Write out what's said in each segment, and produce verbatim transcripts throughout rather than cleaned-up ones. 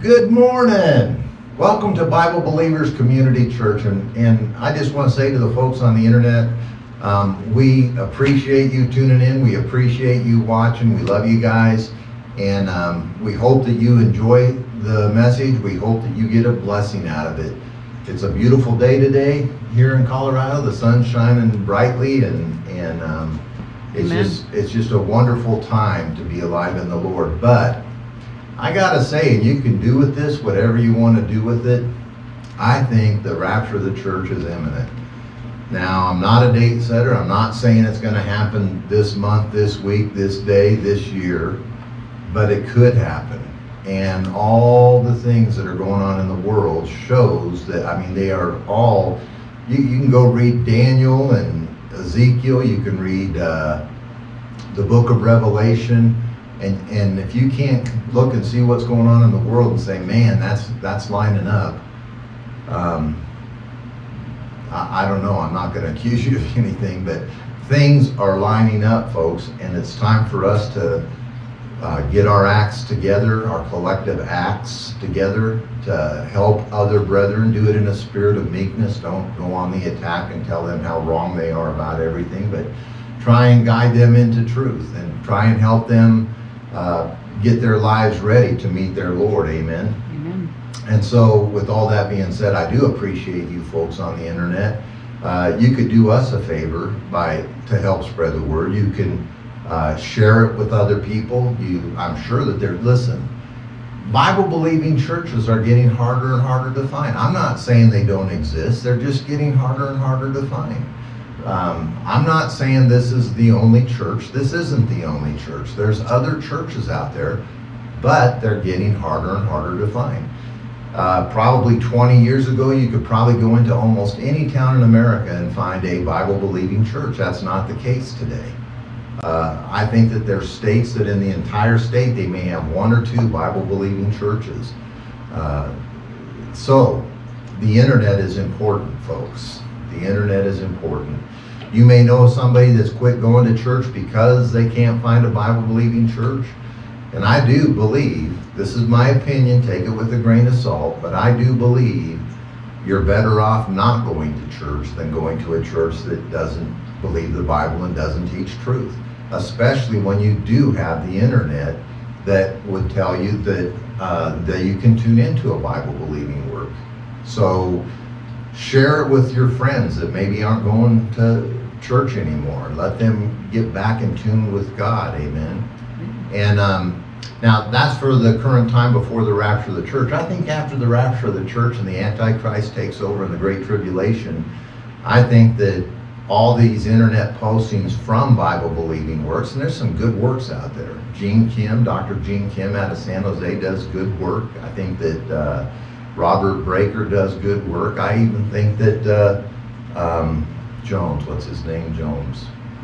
Good morning. Welcome to Bible Believers Community Church. And, and I just want to say to the folks on the internet, um, we appreciate you tuning in. We appreciate you watching. We love you guys. And um, we hope that you enjoy the message. We hope that you get a blessing out of it. It's a beautiful day today here in Colorado. The sun's shining brightly, and, and um, it's Amen. just it's just a wonderful time to be alive in the Lord. But I gotta say, and you can do with this whatever you want to do with it, I think the rapture of the church is imminent. Now, I'm not a date setter. I'm not saying it's going to happen this month, this week, this day, this year, but it could happen. And all the things that are going on in the world shows that, I mean, they are all, you, you can go read Daniel and Ezekiel, you can read uh, the book of Revelation. And and if you can't look and see what's going on in the world and say, man, that's that's lining up, um, I, I don't know. I'm not going to accuse you of anything, but things are lining up, folks, and it's time for us to uh, get our acts together, our collective acts together to help other brethren. Do it in a spirit of meekness. Don't go on the attack and tell them how wrong they are about everything, but try and guide them into truth and try and help them Uh, get their lives ready to meet their Lord. Amen. Amen. And so with all that being said, I do appreciate you folks on the internet. Uh, you could do us a favor by to help spread the word. You can uh, share it with other people. You, I'm sure that they're, listen, Bible-believing churches are getting harder and harder to find. I'm not saying they don't exist. They're just getting harder and harder to find. Um, I'm not saying this is the only church. This isn't the only church. There's other churches out there, but they're getting harder and harder to find. Uh, probably twenty years ago, you could probably go into almost any town in America and find a Bible-believing church. That's not the case today. Uh, I think that there's states that in the entire state, they may have one or two Bible-believing churches. Uh, so, the internet is important, folks. The internet is important. You may know somebody that's quit going to church because they can't find a Bible-believing church. And I do believe, this is my opinion, take it with a grain of salt, but I do believe you're better off not going to church than going to a church that doesn't believe the Bible and doesn't teach truth. Especially when you do have the internet that would tell you that, uh, that you can tune into a Bible-believing work. So, share it with your friends that maybe aren't going to church anymore. Let them get back in tune with God. Amen. And um, now that's for the current time before the rapture of the church. I think after the rapture of the church and the Antichrist takes over in the Great Tribulation, I think that all these internet postings from Bible-believing works, and there's some good works out there. Gene Kim, Doctor Gene Kim out of San Jose does good work. I think that uh, Robert Breaker does good work. I even think that uh, um, Jones, what's his name? Jones.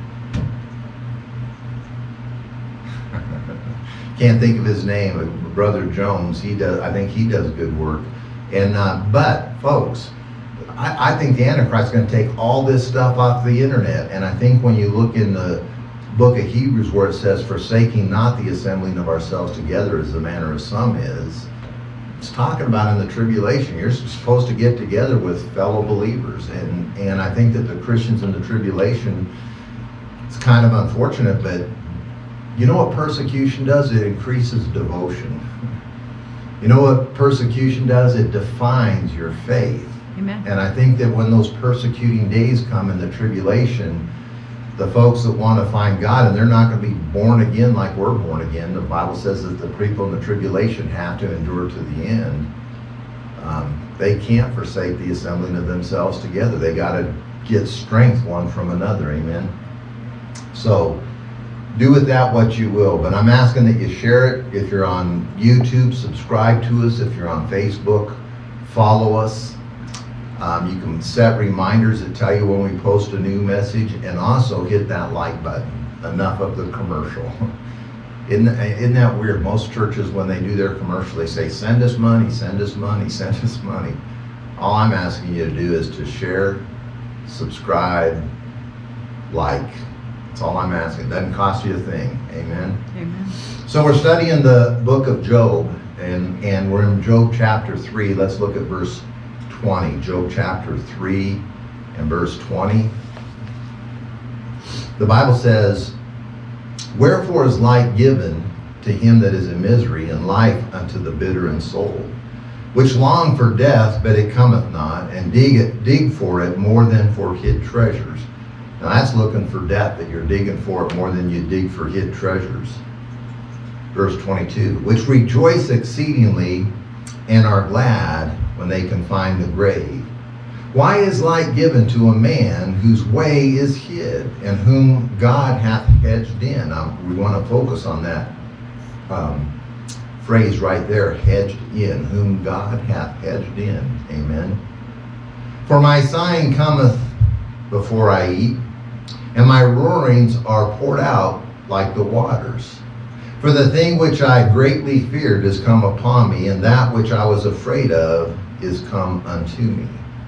Can't think of his name. Brother Jones. He does. I think he does good work. And uh, but folks, I, I think the Antichrist is going to take all this stuff off the internet. And I think when you look in the book of Hebrews where it says, "Forsaking not the assembling of ourselves together, as the manner of some is," it's talking about in the tribulation. You're supposed to get together with fellow believers. And, and I think that the Christians in the tribulation, it's kind of unfortunate, but you know what persecution does? It increases devotion. You know what persecution does? It defines your faith. Amen. And I think that when those persecuting days come in the tribulation, the folks that want to find God, and they're not going to be born again like we're born again. The Bible says that the people in the tribulation have to endure to the end. Um, they can't forsake the assembling of themselves together. They got to get strength one from another. Amen. So do with that what you will. But I'm asking that you share it. If you're on YouTube, subscribe to us. If you're on Facebook, follow us. Um, you can set reminders that tell you when we post a new message, and also hit that like button. Enough of the commercial. Isn't, isn't that weird? Most churches, when they do their commercial, they say, send us money, send us money, send us money. All I'm asking you to do is to share, subscribe, like. That's all I'm asking. It doesn't cost you a thing. Amen? Amen. So we're studying the book of Job, And, and we're in Job chapter three. Let's look at verse twenty. Job chapter three and verse twenty. The Bible says, "Wherefore is light given to him that is in misery, and life unto the bitter in soul, which long for death, but it cometh not, and dig it, dig for it more than for hid treasures." Now that's looking for death, that you're digging for it more than you dig for hid treasures. Verse twenty-two, "Which rejoice exceedingly, and are glad when they can find the grave. Why is light given to a man whose way is hid, and whom God hath hedged in?" Um, we want to focus on that um, phrase right there, hedged in, whom God hath hedged in. Amen. "For my sighing cometh before I eat, and my roarings are poured out like the waters. For the thing which I greatly feared is come upon me, and that which I was afraid of is come unto me.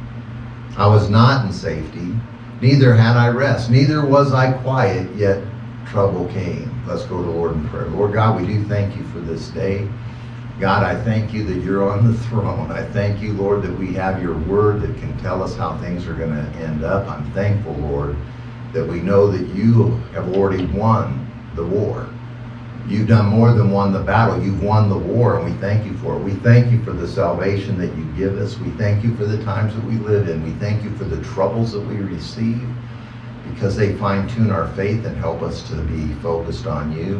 I was not in safety, neither had I rest, neither was I quiet, yet trouble came." Let's go to the Lord in prayer. Lord God, we do thank you for this day. God, I thank you that you're on the throne. I thank you, Lord, that we have your word that can tell us how things are going to end up. I'm thankful, Lord, that we know that you have already won the war. You've done more than won the battle. You've won the war, and we thank you for it. We thank you for the salvation that you give us. We thank you for the times that we live in. We thank you for the troubles that we receive, because they fine-tune our faith and help us to be focused on you.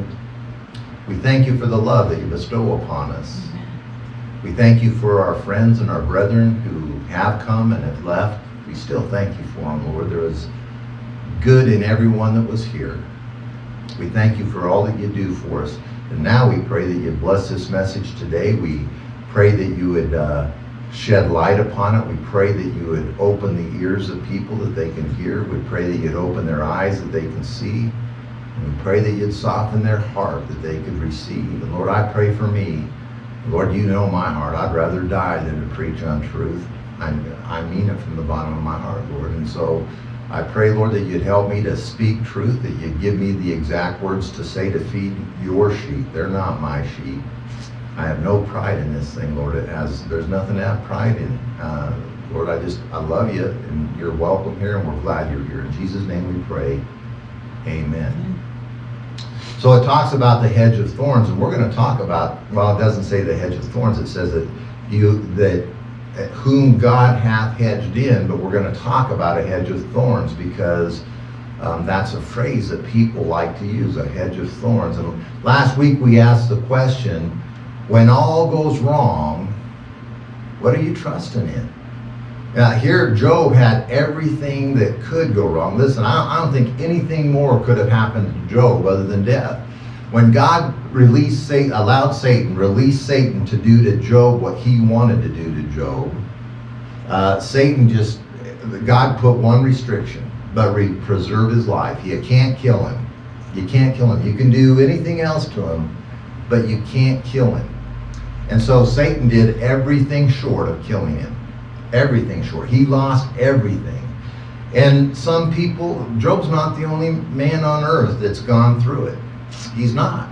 We thank you for the love that you bestow upon us. We thank you for our friends and our brethren who have come and have left. We still thank you for them, Lord. There is good in everyone that was here. We thank you for all that you do for us. And now we pray that you bless this message today. We pray that you would uh, shed light upon it. We pray that you would open the ears of people that they can hear. We pray that you'd open their eyes that they can see. And we pray that you'd soften their heart that they could receive. And Lord, I pray for me. Lord, you know my heart. I'd rather die than to preach untruth. I, I mean it from the bottom of my heart, Lord. And so I pray, Lord, that you'd help me to speak truth, that you'd give me the exact words to say to feed your sheep. They're not my sheep. I have no pride in this thing, Lord. It has, there's nothing to have pride in. Uh, Lord, I just, I love you, and you're welcome here, and we're glad you're here. In Jesus' name we pray. Amen. So it talks about the hedge of thorns, and we're going to talk about, well, it doesn't say the hedge of thorns. It says that you, that whom God hath hedged in, but we're going to talk about a hedge of thorns, because um, that's a phrase that people like to use, a hedge of thorns. And last week we asked the question, when all goes wrong, what are you trusting in? Now here Job had everything that could go wrong. Listen, I don't, I don't think anything more could have happened to Job other than death. When God released Satan, allowed Satan, released Satan to do to Job what he wanted to do to Job, uh, Satan just, God put one restriction, but re preserve his life. You can't kill him. You can't kill him. You can do anything else to him, but you can't kill him. And so Satan did everything short of killing him. Everything short. He lost everything. And some people, Job's not the only man on earth that's gone through it. He's not.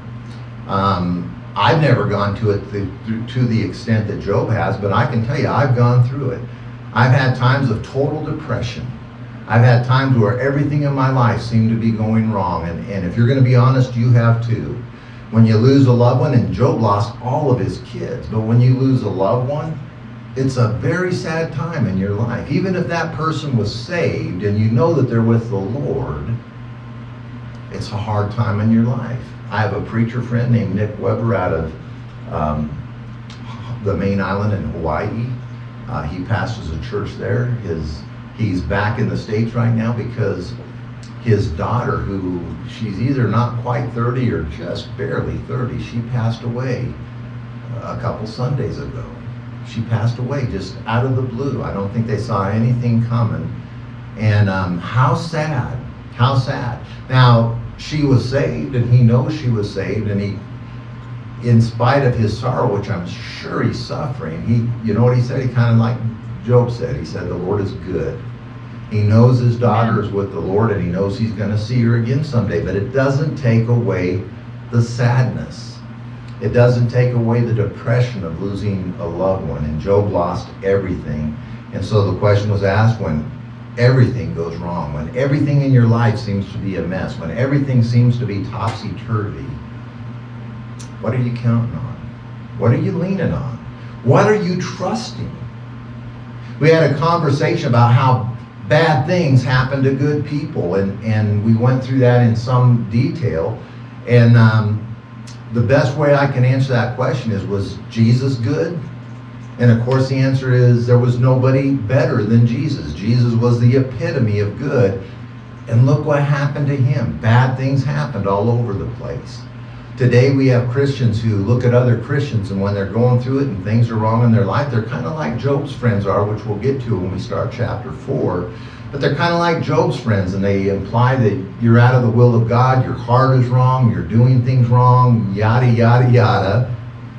Um, I've never gone to it to, to the extent that Job has, but I can tell you, I've gone through it. I've had times of total depression. I've had times where everything in my life seemed to be going wrong. And, and if you're going to be honest, you have too. When you lose a loved one, and Job lost all of his kids, but when you lose a loved one, it's a very sad time in your life. Even if that person was saved and you know that they're with the Lord, it's a hard time in your life. I have a preacher friend named Nick Weber out of um, the main island in Hawaii. Uh, he pastors a church there. His, he's back in the States right now because his daughter, who she's either not quite thirty or just barely thirty, she passed away a couple Sundays ago. She passed away just out of the blue. I don't think they saw anything coming. And um, how sad, how sad. Now, she was saved, and he knows she was saved, and he, in spite of his sorrow, which I'm sure he's suffering, he, you know what he said? He kind of like Job said. He said, the Lord is good. He knows his daughter is with the Lord, and he knows he's going to see her again someday, but it doesn't take away the sadness. It doesn't take away the depression of losing a loved one. And Job lost everything. And so the question was asked, when everything goes wrong, when everything in your life seems to be a mess, when everything seems to be topsy-turvy, what are you counting on? What are you leaning on? What are you trusting? We had a conversation about how bad things happen to good people, and, and we went through that in some detail. And um, the best way I can answer that question is, was Jesus good? And of course the answer is, there was nobody better than Jesus. Jesus was the epitome of good. And look what happened to him. Bad things happened all over the place. Today we have Christians who look at other Christians, and when they're going through it and things are wrong in their life, they're kind of like Job's friends are, which we'll get to when we start chapter four. But they're kind of like Job's friends, and they imply that you're out of the will of God, your heart is wrong, you're doing things wrong, yada, yada, yada.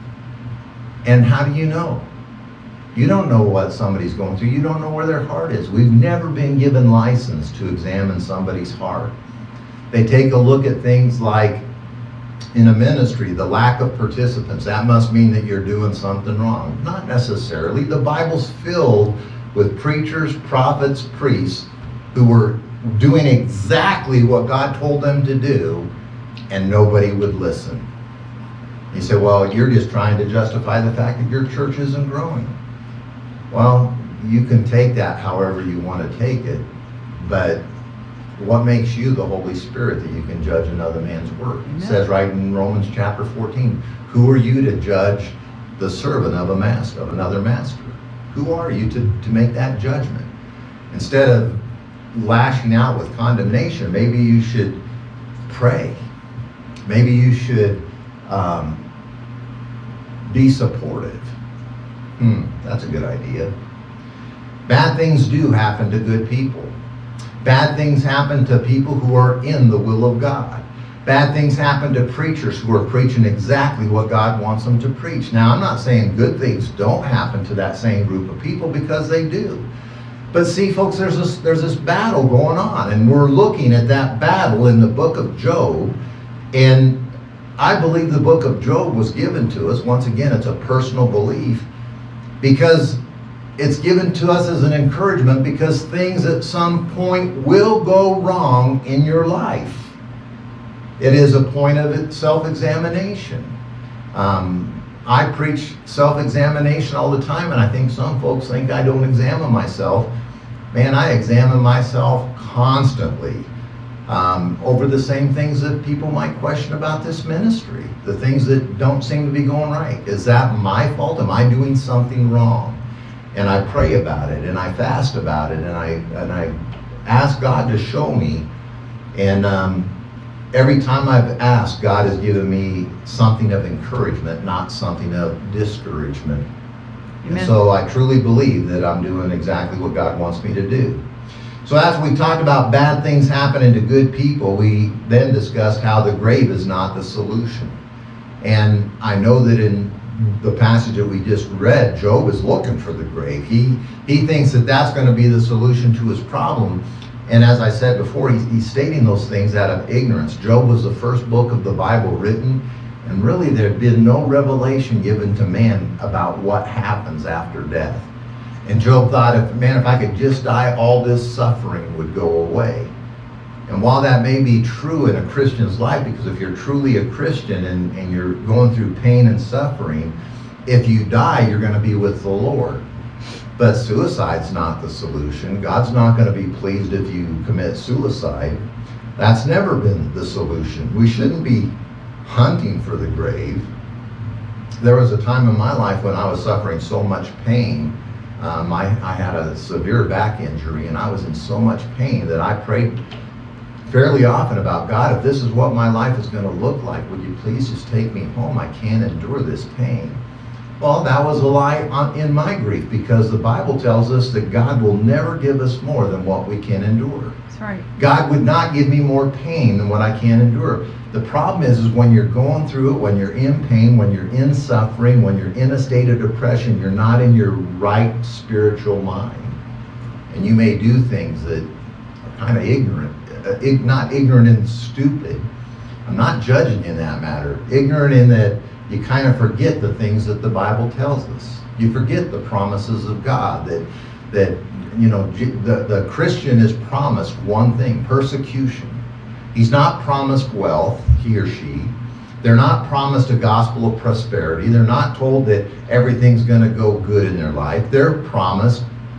And how do you know? You don't know what somebody's going through. You don't know where their heart is. We've never been given license to examine somebody's heart. They take a look at things like, in a ministry, the lack of participants. That must mean that you're doing something wrong. Not necessarily. The Bible's filled with preachers, prophets, priests who were doing exactly what God told them to do, and nobody would listen. You say, well, you're just trying to justify the fact that your church isn't growing. Well, you can take that however you want to take it, but what makes you the Holy Spirit that you can judge another man's work? It says right in Romans chapter fourteen, who are you to judge the servant of a master, of another master? Who are you to, to make that judgment? Instead of lashing out with condemnation, maybe you should pray. Maybe you should um, be supportive. Hmm, that's a good idea. Bad things do happen to good people. Bad things happen to people who are in the will of God. Bad things happen to preachers who are preaching exactly what God wants them to preach. Now, I'm not saying good things don't happen to that same group of people, because they do. But see, folks, there's this, there's this battle going on, and we're looking at that battle in the book of Job. And I believe the book of Job was given to us. Once again, it's a personal belief, because it's given to us as an encouragement, because things at some point will go wrong in your life. It is a point of self-examination. Um, I preach self-examination all the time, and I think some folks think I don't examine myself. Man, I examine myself constantly um, over the same things that people might question about this ministry, the things that don't seem to be going right. Is that my fault? Am I doing something wrong? And I pray about it, and I fast about it, and I and I ask God to show me. And um, every time I've asked, God has given me something of encouragement, not something of discouragement. Amen. And so I truly believe that I'm doing exactly what God wants me to do. So as we talked about bad things happening to good people, we then discussed how the grave is not the solution. And I know that in the passage that we just read, Job is looking for the grave. He, he thinks that that's going to be the solution to his problem. And as I said before, he's, he's stating those things out of ignorance. Job was the first book of the Bible written, and really there had been no revelation given to man about what happens after death. And Job thought, if man, if I could just die, all this suffering would go away. And while that may be true in a Christian's life, because if you're truly a Christian and, and you're going through pain and suffering, if you die, you're going to be with the Lord. But suicide's not the solution. God's not going to be pleased if you commit suicide. That's never been the solution. We shouldn't be hunting for the grave. There was a time in my life when I was suffering so much pain. Um, I, I had a severe back injury, and I was in so much pain that I prayed fairly often about, God, if this is what my life is going to look like, would you please just take me home? I can't endure this pain. Well, that was a lie on, in my grief, because the Bible tells us that God will never give us more than what we can endure. That's right. God would not give me more pain than what I can endure. The problem is, is when you're going through it, when you're in pain, when you're in suffering, when you're in a state of depression, you're not in your right spiritual mind. And you may do things that are kind of ignorant. Uh, ig not ignorant and stupid. I'm not judging in that matter. Ignorant in that you kind of forget the things that the Bible tells us. You forget the promises of God, that, that you know, the, the Christian is promised one thing, persecution. He's not promised wealth, he or she. They're not promised a gospel of prosperity. They're not told that everything's going to go good in their life. They're promised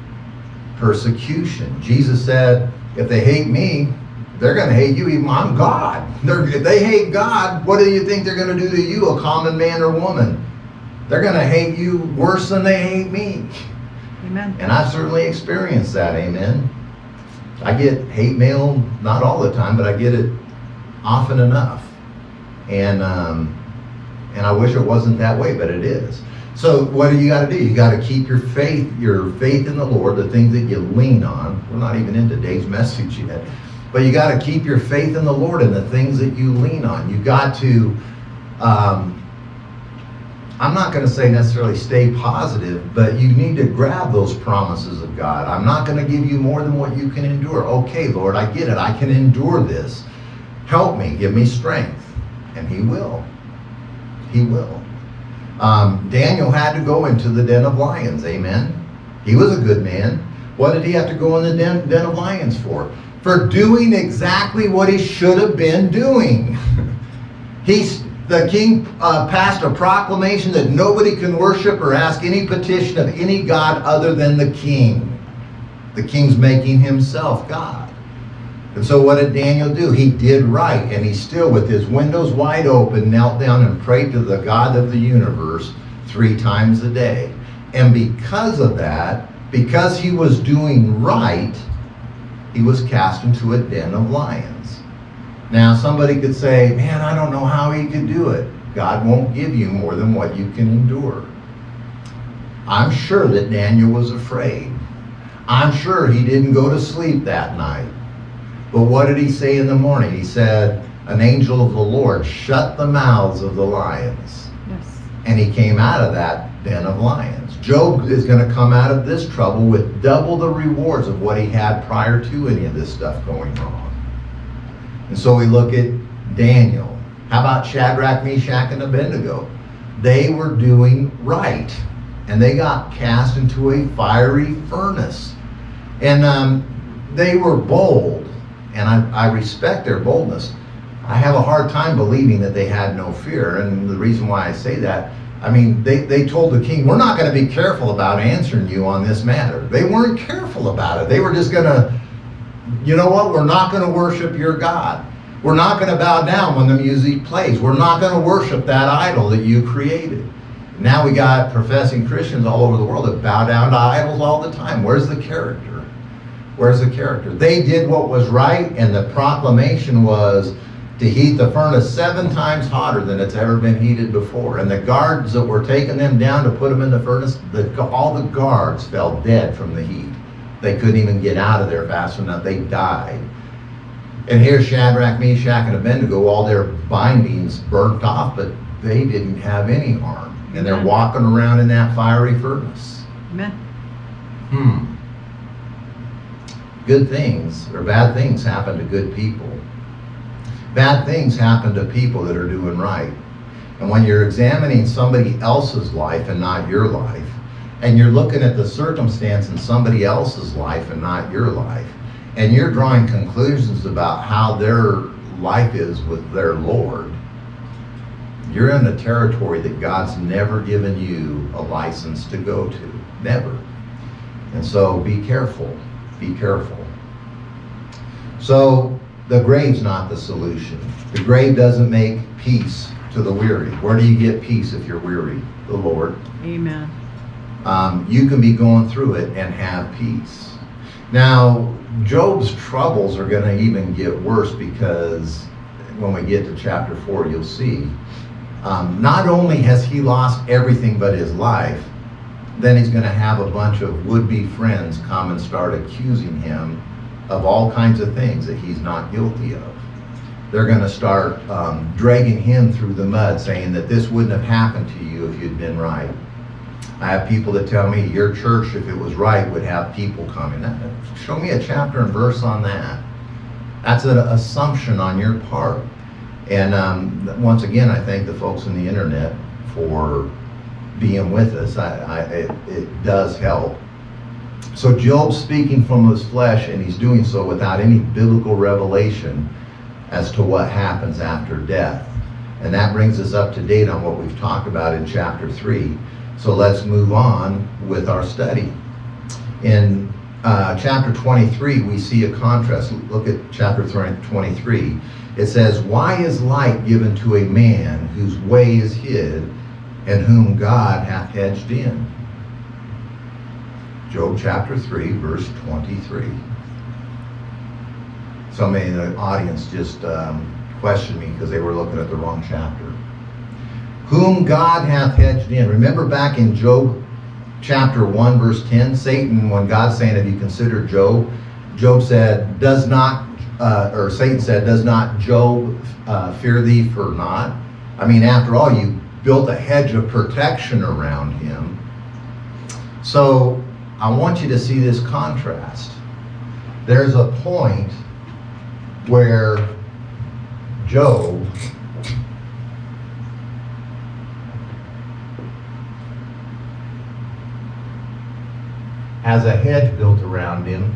persecution. Jesus said, if they hate me, they're going to hate you. Even I'm God. They're, if they hate God, what do you think they're going to do to you, a common man or woman? They're going to hate you worse than they hate me. Amen. And I've certainly experienced that. Amen. I get hate mail, not all the time, but I get it often enough. And um, and I wish it wasn't that way, but it is. So what do you got to do? You got to keep your faith, your faith in the Lord, the things that you lean on. We're not even in today's message yet. But you got to keep your faith in the Lord and the things that you lean on. You got to, um, I'm not going to say necessarily stay positive, but you need to grab those promises of God. I'm not going to give you more than what you can endure. Okay, Lord, I get it. I can endure this. Help me. Give me strength. And he will. He will. Um, Daniel had to go into the den of lions. Amen. He was a good man. What did he have to go in the den, den of lions for? For doing exactly what he should have been doing. He's, the king uh, passed a proclamation that nobody can worship or ask any petition of any god other than the king. The king's making himself God. And so what did Daniel do? He did right, and he still, with his windows wide open, knelt down and prayed to the God of the universe three times a day. And because of that, because he was doing right, he was cast into a den of lions. Now, somebody could say, man, I don't know how he could do it. God won't give you more than what you can endure. I'm sure that Daniel was afraid. I'm sure he didn't go to sleep that night. But what did he say in the morning? He said, an angel of the Lord shut the mouths of the lions. Yes. And he came out of that den of lions. Job is going to come out of this trouble with double the rewards of what he had prior to any of this stuff going wrong. And so we look at Daniel. How about Shadrach, Meshach, and Abednego? They were doing right. And they got cast into a fiery furnace. And um, they were bold. And I, I respect their boldness. I have a hard time believing that they had no fear. And the reason why I say that, I mean, they, they told the king, we're not going to be careful about answering you on this matter. They weren't careful about it. They were just going to, you know what, we're not going to worship your God. We're not going to bow down when the music plays. We're not going to worship that idol that you created. Now we got professing Christians all over the world that bow down to idols all the time. Where's the character? Where's the character? They did what was right, and the proclamation was to heat the furnace seven times hotter than it's ever been heated before. And the guards that were taking them down to put them in the furnace, the, all the guards fell dead from the heat. They couldn't even get out of there fast enough. They died. And here's Shadrach, Meshach, and Abednego, all their bindings burnt off, but they didn't have any harm. And they're Amen. walking around in that fiery furnace. Amen. Hmm. Good things or bad things happen to good people. Bad things happen to people that are doing right. And when you're examining somebody else's life and not your life, and you're looking at the circumstance in somebody else's life and not your life, and you're drawing conclusions about how their life is with their Lord, you're in a territory that God's never given you a license to go to. Never. And so be careful. Be careful. So the grave's not the solution. The grave doesn't make peace to the weary. Where do you get peace if you're weary? The Lord. Amen. Um, you can be going through it and have peace. Now, Job's troubles are going to even get worse, because when we get to chapter four, you'll see. Um, not only has he lost everything but his life, then he's going to have a bunch of would-be friends come and start accusing him of all kinds of things that he's not guilty of. They're going to start um, dragging him through the mud, saying that this wouldn't have happened to you if you'd been right. I have people that tell me your church, if it was right, would have people coming. Show me a chapter and verse on that. That's an assumption on your part. And um, once again, I thank the folks on the internet for being with us. I, I, it, it does help. So Job's speaking from his flesh, and he's doing so without any biblical revelation as to what happens after death. And that brings us up to date on what we've talked about in chapter three. So let's move on with our study. In uh, chapter twenty-three, we see a contrast. Look at chapter twenty-three. It says, "Why is light given to a man whose way is hid, and whom God hath hedged in?" Job chapter three, verse twenty-three. Somebody in the audience just um, questioned me because they were looking at the wrong chapter. Whom God hath hedged in. Remember back in Job chapter one, verse ten, Satan, when God's saying, have you considered Job? Job said, does not, uh, or Satan said, does not Job uh, fear thee for naught? I mean, after all, you built a hedge of protection around him. So I want you to see this contrast. There's a point where Job has a hedge built around him,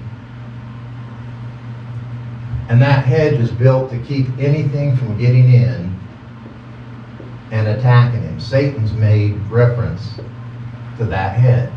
and that hedge is built to keep anything from getting in and attacking him. Satan's made reference to that hedge.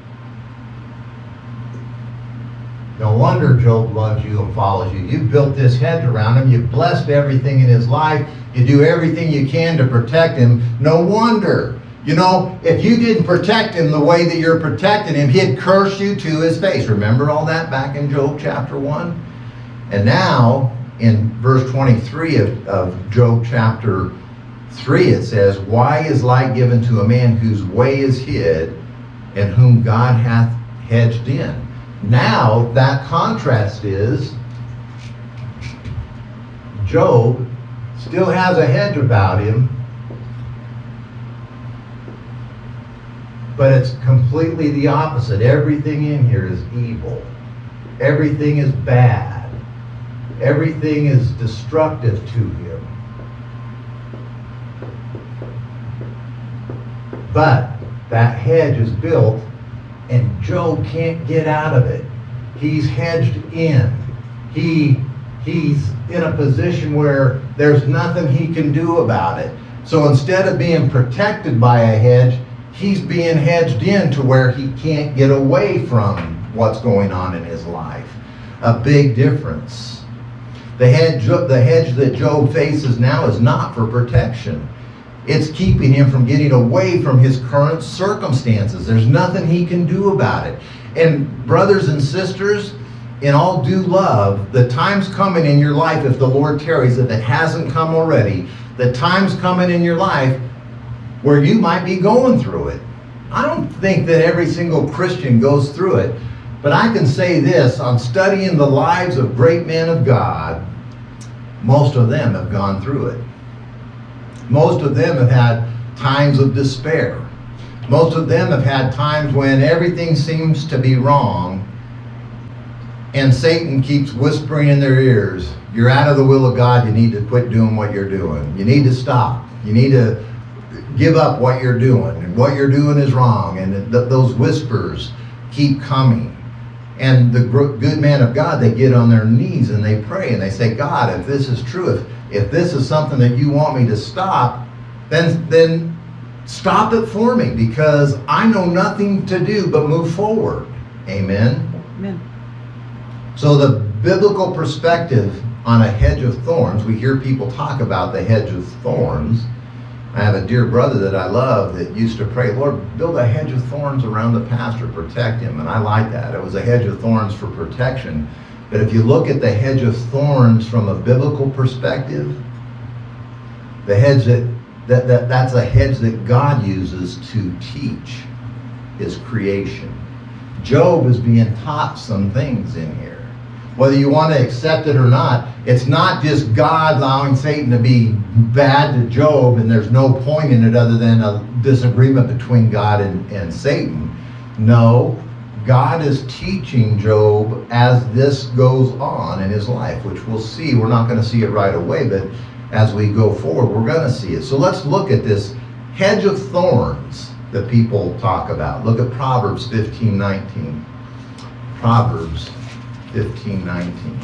No wonder Job loves you and follows you. You've built this hedge around him. You've blessed everything in his life. You do everything you can to protect him. No wonder. You know, if you didn't protect him the way that you're protecting him, he'd curse you to his face. Remember all that back in Job chapter one? And now, in verse twenty-three of, of Job chapter three, it says, "Why is light given to a man whose way is hid, and whom God hath hedged in?" Now, that contrast is, Job still has a hedge about him, but it's completely the opposite. Everything in here is evil. Everything is bad. Everything is destructive to him. But that hedge is built, and Job can't get out of it. He's hedged in. He, he's in a position where there's nothing he can do about it. So instead of being protected by a hedge, he's being hedged in to where he can't get away from what's going on in his life. A big difference. The hedge, the hedge that Job faces now is not for protection. It's keeping him from getting away from his current circumstances. There's nothing he can do about it. And brothers and sisters, in all due love, the time's coming in your life, if the Lord tarries, if it hasn't come already, the time's coming in your life where you might be going through it. I don't think that every single Christian goes through it, but I can say this, on studying the lives of great men of God, most of them have gone through it. Most of them have had times of despair. Most of them have had times when everything seems to be wrong, and Satan keeps whispering in their ears, you're out of the will of God, you need to quit doing what you're doing. You need to stop. You need to give up what you're doing, and what you're doing is wrong, and th those whispers keep coming. And the good man of God, they get on their knees and they pray and they say, God, if this is true, if, if this is something that you want me to stop, then, then stop it for me, because I know nothing to do but move forward. Amen? Amen. So the biblical perspective on a hedge of thorns, we hear people talk about the hedge of thorns. I have a dear brother that I love that used to pray, Lord, build a hedge of thorns around the pastor, protect him. And I like that. It was a hedge of thorns for protection. But if you look at the hedge of thorns from a biblical perspective, the hedge that, that, that that's a hedge that God uses to teach his creation. Job is being taught some things in here. Whether you want to accept it or not, it's not just God allowing Satan to be bad to Job, and there's no point in it other than a disagreement between God and, and Satan. No, God is teaching Job as this goes on in his life, which we'll see. We're not going to see it right away, but as we go forward, we're going to see it. So let's look at this hedge of thorns that people talk about. Look at Proverbs fifteen nineteen. Proverbs fifteen nineteen.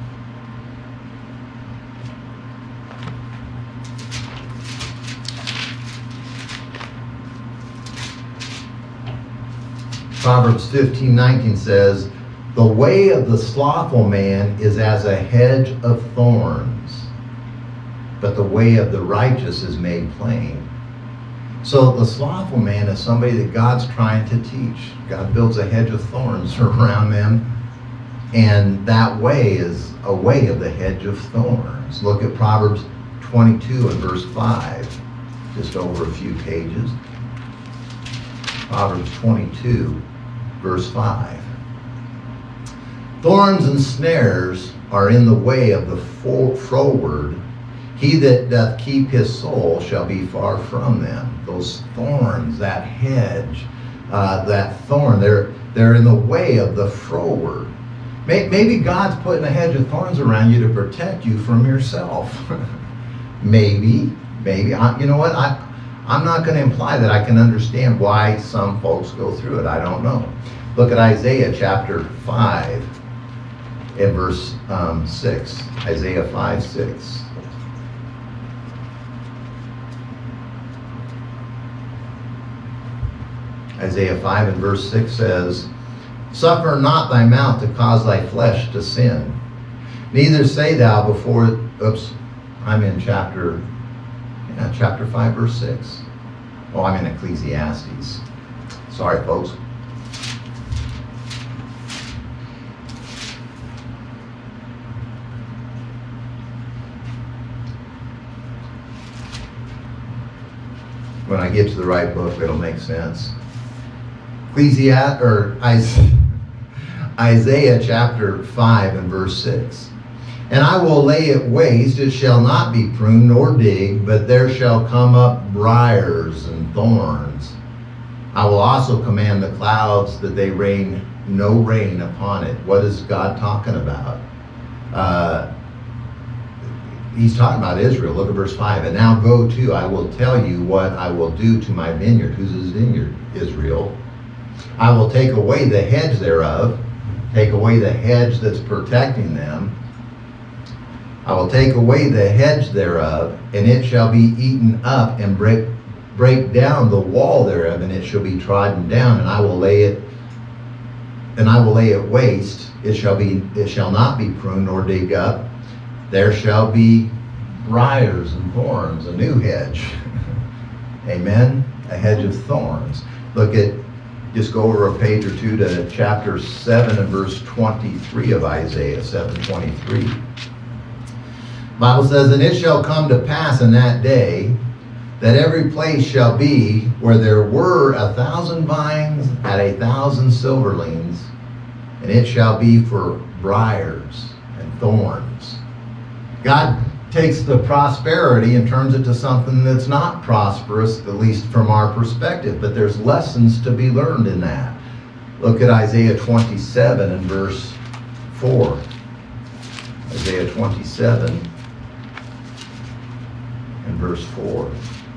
Proverbs fifteen nineteen says, "The way of the slothful man is as a hedge of thorns, but the way of the righteous is made plain." So the slothful man is somebody that God's trying to teach. God builds a hedge of thorns around them, and that way is a way of the hedge of thorns. Look at Proverbs twenty-two and verse five, just over a few pages. Proverbs twenty-two, verse five. "Thorns and snares are in the way of the froward. He that doth keep his soul shall be far from them." Those thorns, that hedge, uh, that thorn, they're, they're in the way of the froward. Maybe God's putting a hedge of thorns around you to protect you from yourself. maybe, maybe. I, you know what? I, I'm not going to imply that I can understand why some folks go through it. I don't know. Look at Isaiah chapter five and verse um, six. Isaiah five, six. Isaiah five and verse six says, "Suffer not thy mouth to cause thy flesh to sin. Neither say thou before," oops, I'm in chapter, yeah, chapter five, verse six. Oh, I'm in Ecclesiastes. Sorry, folks. When I get to the right book, it'll make sense. Ecclesiastes, or Isaiah chapter five and verse six. "And I will lay it waste, it shall not be pruned nor digged, but there shall come up briars and thorns. I will also command the clouds that they rain no rain upon it." What is God talking about? Uh, he's talking about Israel. Look at verse five. "And now go to, I will tell you what I will do to my vineyard." Who's his vineyard? Israel. "I will take away the hedge thereof," take away the hedge that's protecting them. "I will take away the hedge thereof, and it shall be eaten up, and break break down the wall thereof, and it shall be trodden down, and I will lay it and I will lay it waste. It shall be it shall not be pruned nor digged up. There shall be briars and thorns," a new hedge. Amen. A hedge of thorns. Look at, just go over a page or two to chapter seven and verse twenty-three of Isaiah, seven twenty-three. Bible says, "And it shall come to pass in that day that every place shall be where there were a thousand vines at a thousand silverlings, and it shall be for briars and thorns." God takes the prosperity and turns it to something that's not prosperous, at least from our perspective, but there's lessons to be learned in that. Look at Isaiah twenty-seven and verse four. Isaiah twenty-seven and verse four.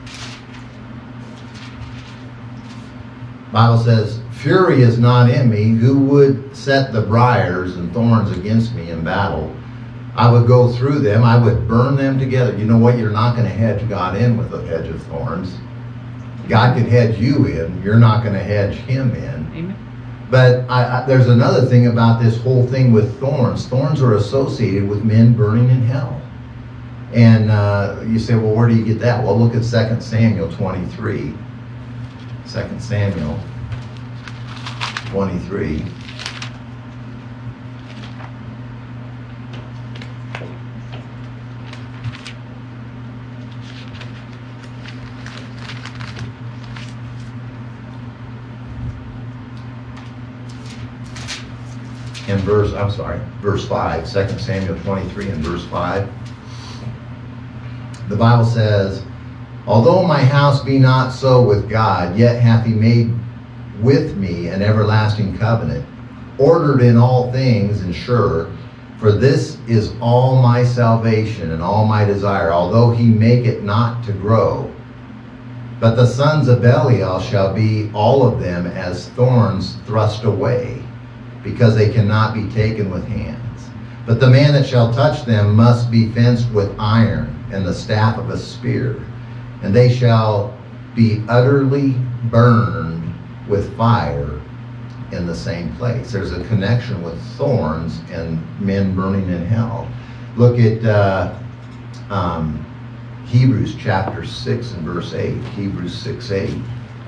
Bible says, "Fury is not in me, who would set the briars and thorns against me in battle? I would go through them, I would burn them together." You know what? You're not going to hedge God in with a hedge of thorns. God can hedge you in. You're not going to hedge him in. Amen. But I, I, there's another thing about this whole thing with thorns. Thorns are associated with men burning in hell. And uh, you say, well, where do you get that? Well, look at Second Samuel twenty-three. Second Samuel twenty-three. In verse, I'm sorry, verse five, Second Samuel twenty-three and verse five. The Bible says, "Although my house be not so with God, yet hath he made with me an everlasting covenant, ordered in all things and sure, for this is all my salvation and all my desire, although he make it not to grow. But the sons of Belial shall be all of them as thorns thrust away, because they cannot be taken with hands. But the man that shall touch them must be fenced with iron and the staff of a spear, and they shall be utterly burned with fire in the same place. There's a connection with thorns and men burning in hell. Look at uh, um, Hebrews chapter six and verse eight. Hebrews six eight.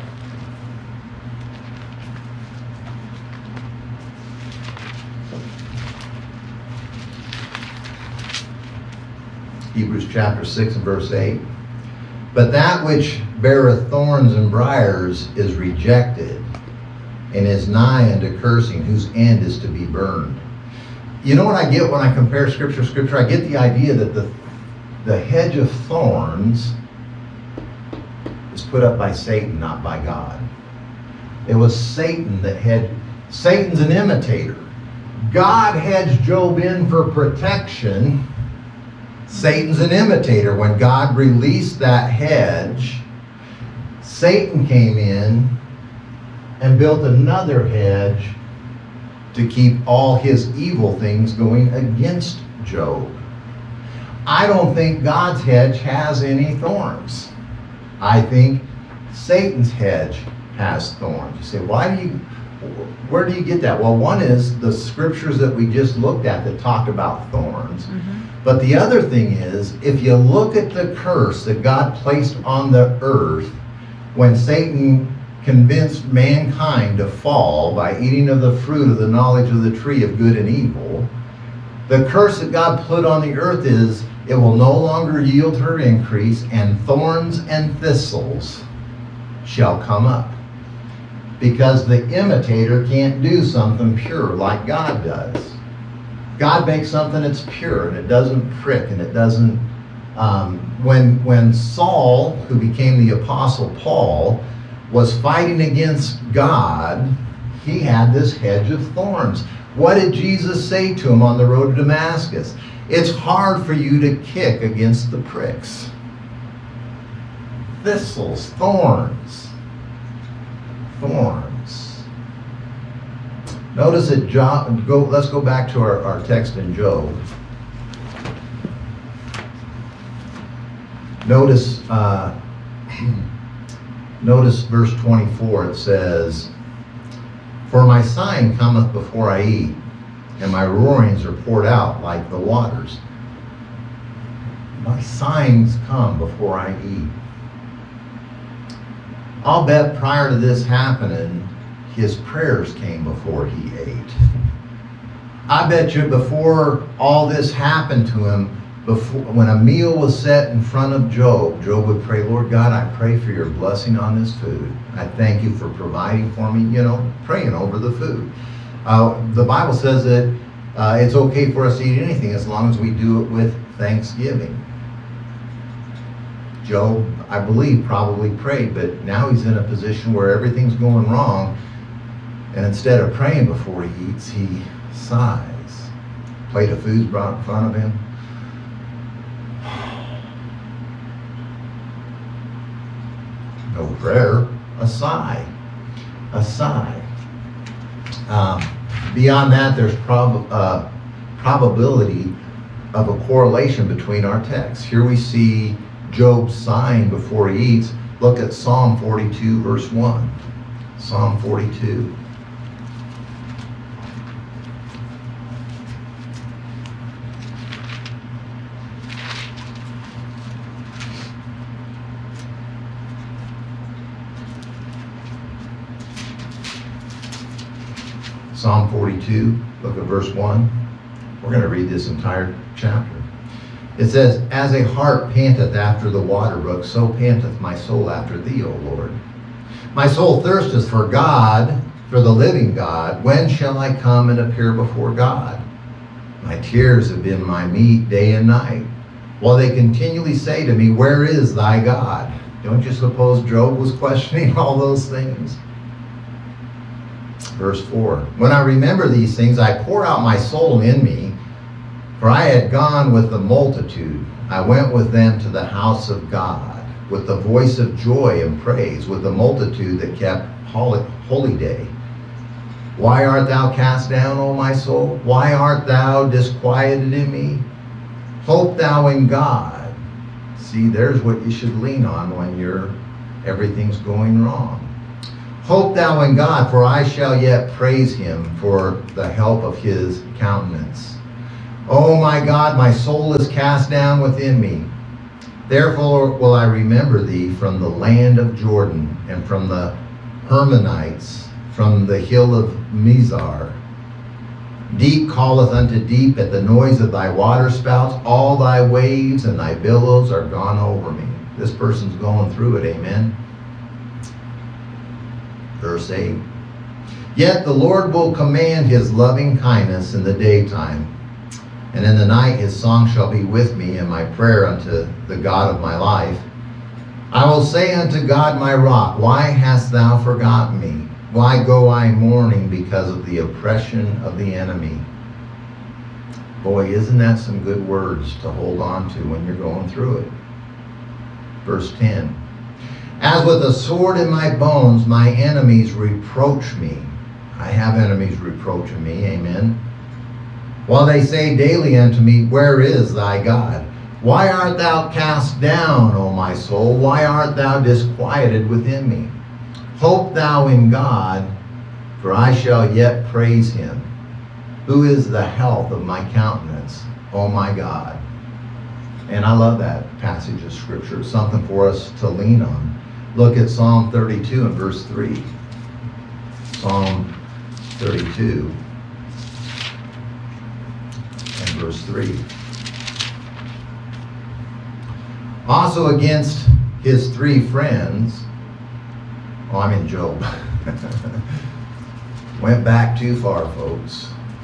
Hebrews chapter six and verse eight. But that which beareth thorns and briars is rejected, and is nigh unto cursing, whose end is to be burned. You know what I get when I compare scripture to scripture? I get the idea that the, the hedge of thorns is put up by Satan, not by God. It was Satan that had, Satan's an imitator. God hedged Job in for protection. Satan's an imitator. When God released that hedge, Satan came in and built another hedge to keep all his evil things going against Job. I don't think God's hedge has any thorns. I think Satan's hedge has thorns. You say, why do you, where do you get that? Well, one is the scriptures that we just looked at that talked about thorns. Mm-hmm. But the other thing is, if you look at the curse that God placed on the earth when Satan convinced mankind to fall by eating of the fruit of the knowledge of the tree of good and evil, the curse that God put on the earth is it will no longer yield her increase, and thorns and thistles shall come up. Because the imitator can't do something pure like God does. God makes something that's pure, and it doesn't prick, and it doesn't... Um, when, when Saul, who became the Apostle Paul, was fighting against God, he had this hedge of thorns. What did Jesus say to him on the road to Damascus? It's hard for you to kick against the pricks. Thistles, thorns. Thorns. Notice that Job, go, let's go back to our, our text in Job. Notice, uh, notice verse twenty-four, it says, for my sighing cometh before I eat, and my roarings are poured out like the waters. My sighings come before I eat. I'll bet prior to this happening, his prayers came before he ate. I bet you before all this happened to him, before, when a meal was set in front of Job, Job would pray, Lord God, I pray for your blessing on this food. I thank you for providing for me, you know, praying over the food. Uh, the Bible says that uh, it's okay for us to eat anything as long as we do it with thanksgiving. Job, I believe, probably prayed, but now he's in a position where everything's going wrong, and instead of praying before he eats, he sighs. Plate of food's brought in front of him. No prayer, a sigh. A sigh. Um, beyond that, there's prob uh, probability of a correlation between our texts. Here we see Job sighing before he eats. Look at Psalm forty-two, verse one. Psalm forty-two. Psalm forty-two, look at verse one. We're going to read this entire chapter. It says, as a hart panteth after the water brook, so panteth my soul after thee, O Lord. My soul thirsteth for God, for the living God. When shall I come and appear before God? My tears have been my meat day and night, while they continually say to me, where is thy God? Don't you suppose Job was questioning all those things? Verse four, when I remember these things, I pour out my soul in me, for I had gone with the multitude. I went with them to the house of God. with the voice of joy and praise, with the multitude that kept holy, holy day. Why art thou cast down, O my soul? Why art thou disquieted in me? Hope thou in God. See, there's what you should lean on when you're everything's going wrong. Hope thou in God, for I shall yet praise him for the help of his countenance. O my God, my soul is cast down within me. Therefore will I remember thee from the land of Jordan, and from the Hermonites, from the hill of Mizar. Deep calleth unto deep at the noise of thy waterspouts. All thy waves and thy billows are gone over me. This person's going through it, amen. Verse eight. Yet the Lord will command his loving kindness in the daytime, and in the night his song shall be with me, and my prayer unto the God of my life. I will say unto God my rock, why hast thou forgotten me? Why go I mourning because of the oppression of the enemy? Boy, isn't that some good words to hold on to when you're going through it. Verse ten. As with a sword in my bones, my enemies reproach me. I have enemies reproaching me, amen. While they say daily unto me, where is thy God? Why art thou cast down, O my soul? Why art thou disquieted within me? Hope thou in God, for I shall yet praise him, who is the health of my countenance, O my God. And I love that passage of scripture. It's something for us to lean on. Look at Psalm thirty-two and verse three. Psalm thirty-two and verse three. Also against his three friends, oh, I'm in Job. Went back too far, folks.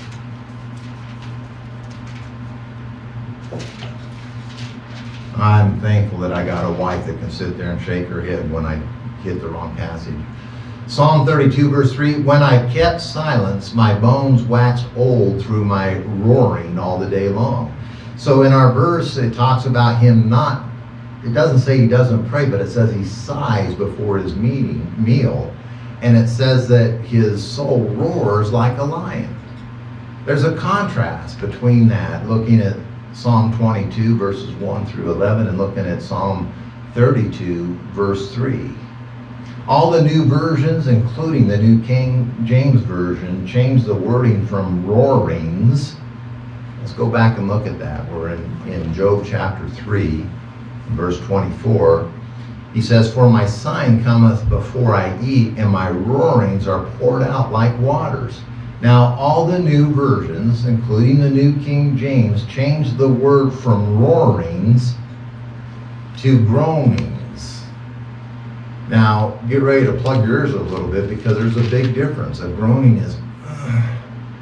I'm thankful that I got a wife that can sit there and shake her head when I hit the wrong passage. Psalm thirty-two, verse three, when I kept silence, my bones waxed old through my roaring all the day long. So in our verse, it talks about him not, it doesn't say he doesn't pray, but it says he sighs before his meeting, meal. And it says that his soul roars like a lion. There's a contrast between that, looking at Psalm twenty-two, verses one through eleven, and looking at Psalm thirty-two, verse three. All the new versions, including the New King James Version, change the wording from roarings. Let's go back and look at that. We're in, in Job chapter three, verse twenty-four. He says, for my sign cometh before I eat, and my roarings are poured out like waters. Now, all the new versions, including the New King James, change the word from roarings to groanings. Now, get ready to plug your ears a little bit, because there's a big difference. A groaning is, uh,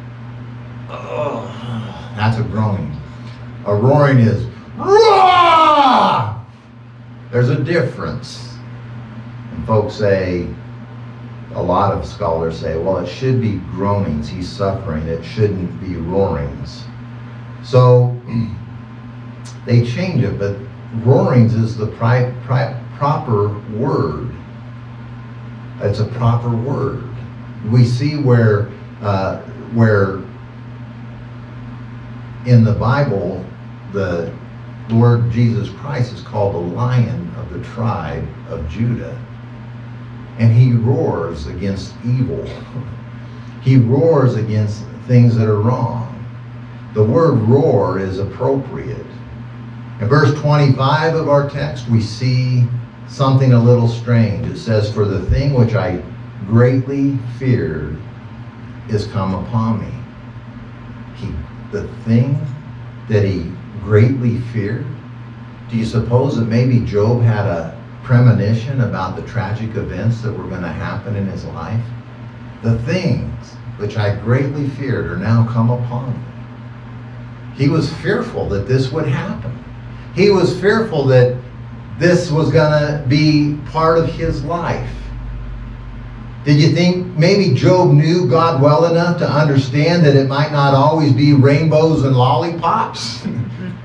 uh, that's a groaning. A roaring is, roar! There's a difference. And folks say, a lot of scholars say, well, it should be groanings. He's suffering. It shouldn't be roarings. So they change it, but roarings is the pri pri proper word. It's a proper word. We see where, uh, where in the Bible, the Lord Jesus Christ is called the Lion of the tribe of Judah. And he roars against evil. He roars against things that are wrong. The word roar is appropriate. In verse twenty-five of our text, we see something a little strange. It says, for the thing which I greatly feared is come upon me. He, the thing that he greatly feared? Do you suppose that maybe Job had a premonition about the tragic events that were going to happen in his life? The things which I greatly feared are now come upon me. He was fearful that this would happen. He was fearful that this was going to be part of his life. Did you think maybe Job knew God well enough to understand that it might not always be rainbows and lollipops?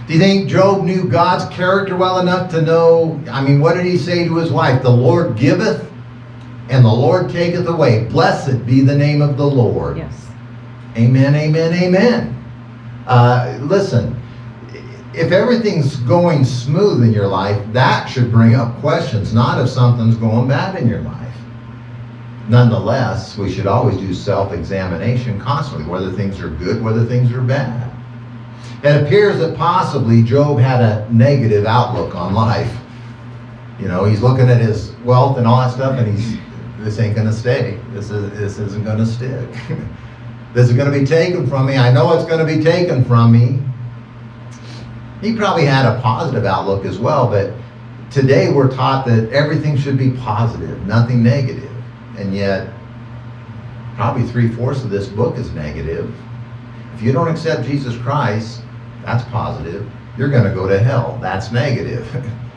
Do you think Job knew God's character well enough to know? I mean, what did he say to his wife? The Lord giveth and the Lord taketh away. Blessed be the name of the Lord. Yes. Amen, amen, amen. Uh, listen, if everything's going smooth in your life, that should bring up questions, not if something's going bad in your life. Nonetheless, we should always do self-examination constantly, whether things are good, whether things are bad. It appears that possibly Job had a negative outlook on life. You know, he's looking at his wealth and all that stuff, and he's, this ain't going to stay. This, is, this isn't going to stick. This is going to be taken from me. I know it's going to be taken from me. He probably had a positive outlook as well, but today we're taught that everything should be positive, nothing negative. And yet, probably three-fourths of this book is negative. If you don't accept Jesus Christ, that's positive. You're going to go to hell. That's negative.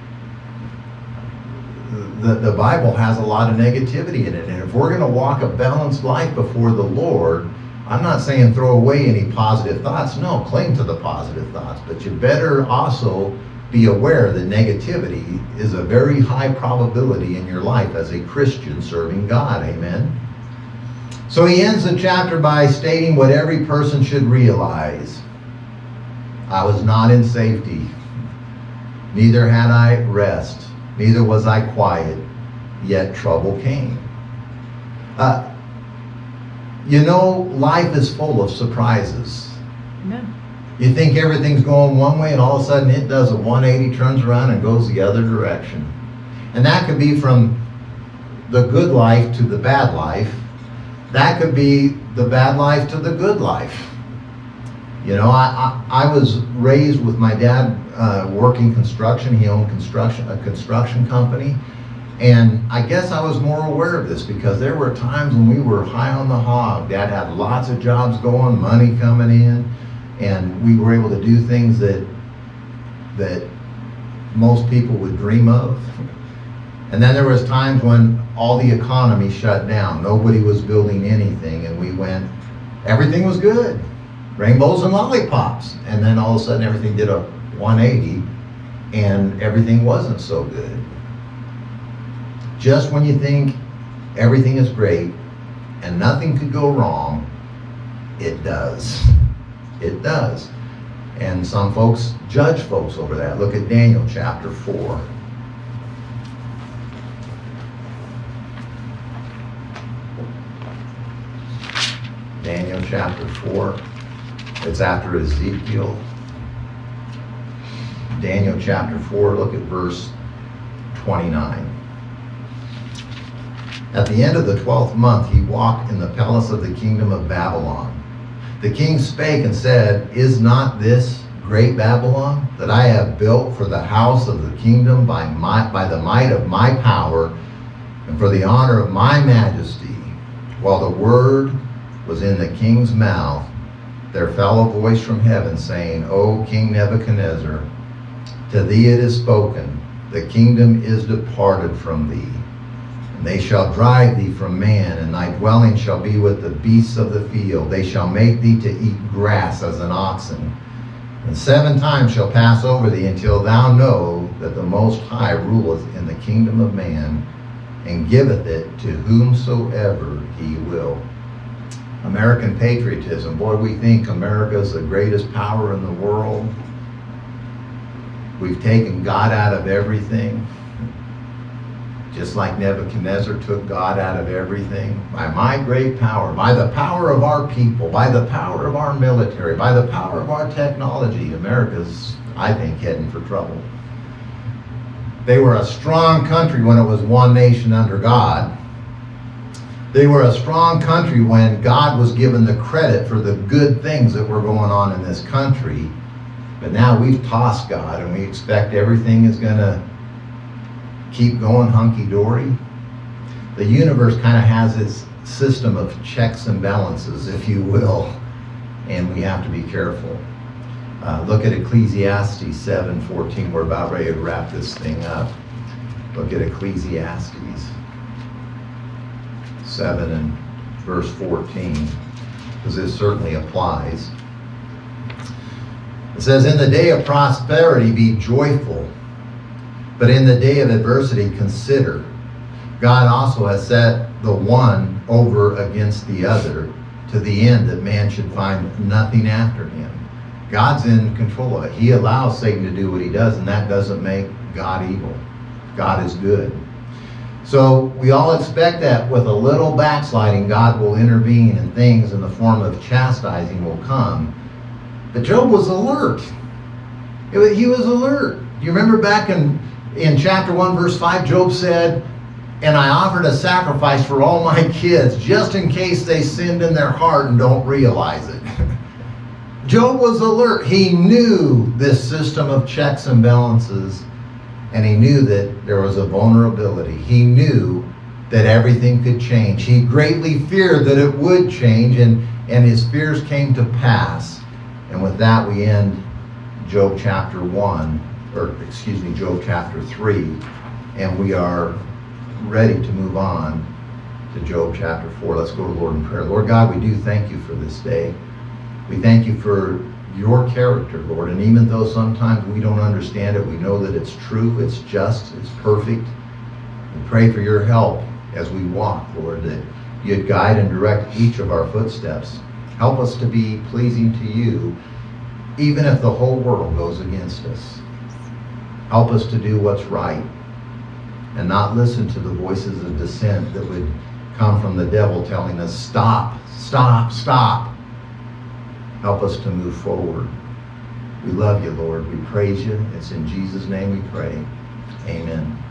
the, the Bible has a lot of negativity in it. And if we're going to walk a balanced life before the Lord, I'm not saying throw away any positive thoughts. No, cling to the positive thoughts. But you better also be aware that negativity is a very high probability in your life as a Christian serving God. Amen? So he ends the chapter by stating what every person should realize. I was not in safety. Neither had I rest. Neither was I quiet. Yet trouble came. Uh, you know, life is full of surprises. Amen. You think everything's going one way, and all of a sudden it does a one eighty, turns around and goes the other direction. And that could be from the good life to the bad life. That could be the bad life to the good life. You know, I, I, I was raised with my dad uh, working construction. He owned construction, a construction company. And I guess I was more aware of this because there were times when we were high on the hog. Dad had lots of jobs going, money coming in, and we were able to do things that that most people would dream of. And then there was times when all the economy shut down. Nobody was building anything, and we went, everything was good. Rainbows and lollipops. And then all of a sudden everything did a one eighty, and everything wasn't so good. Just when you think everything is great and nothing could go wrong, it does. It does. And some folks judge folks over that. Look at Daniel chapter four. Daniel chapter four. It's after Ezekiel. Daniel chapter four, look at verse twenty-nine. At the end of the twelfth month, he walked in the palace of the kingdom of Babylon. The king spake and said, Is not this great Babylon that I have built for the house of the kingdom by, my, by the might of my power and for the honor of my majesty? While the word was in the king's mouth, there fell a voice from heaven saying, O King Nebuchadnezzar, to thee it is spoken, the kingdom is departed from thee. And they shall drive thee from man, and thy dwelling shall be with the beasts of the field. They shall make thee to eat grass as an oxen. And seven times shall pass over thee until thou know that the Most High ruleth in the kingdom of man, and giveth it to whomsoever he will. American patriotism. Boy, we think America's the greatest power in the world. We've taken God out of everything. Just like Nebuchadnezzar took God out of everything. By my great power, by the power of our people, by the power of our military, by the power of our technology, America's, I think, heading for trouble. They were a strong country when it was one nation under God. They were a strong country when God was given the credit for the good things that were going on in this country. But now we've tossed God and we expect everything is going to keep going hunky-dory. The universe kind of has its system of checks and balances, if you will, and we have to be careful. Uh, look at Ecclesiastes seven fourteen. We're about ready to wrap this thing up. Look at Ecclesiastes seven and verse fourteen, because this certainly applies. It says, in the day of prosperity, be joyful. But in the day of adversity, consider. God also has set the one over against the other, to the end that man should find nothing after him. God's in control of it. He allows Satan to do what he does, and that doesn't make God evil. God is good. So we all expect that with a little backsliding, God will intervene and things in the form of chastising will come. But Job was alert. It was, he was alert. Do you remember back in, in chapter one, verse five, Job said, and I offered a sacrifice for all my kids, just in case they sinned in their heart and don't realize it. Job was alert. He knew this system of checks and balances, and he knew that there was a vulnerability. He knew that everything could change. He greatly feared that it would change, and, and his fears came to pass. And with that, we end Job chapter one, or excuse me, Job chapter three, and we are ready to move on to Job chapter four. Let's go to the Lord in prayer. Lord God, we do thank you for this day. We thank you for your character, Lord, and even though sometimes we don't understand it, we know that it's true, it's just, it's perfect. We pray for your help as we walk, Lord, that you'd guide and direct each of our footsteps. Help us to be pleasing to you, even if the whole world goes against us. Help us to do what's right and not listen to the voices of dissent that would come from the devil telling us, stop, stop, stop. Help us to move forward. We love you, Lord. We praise you. It's in Jesus' name we pray. Amen.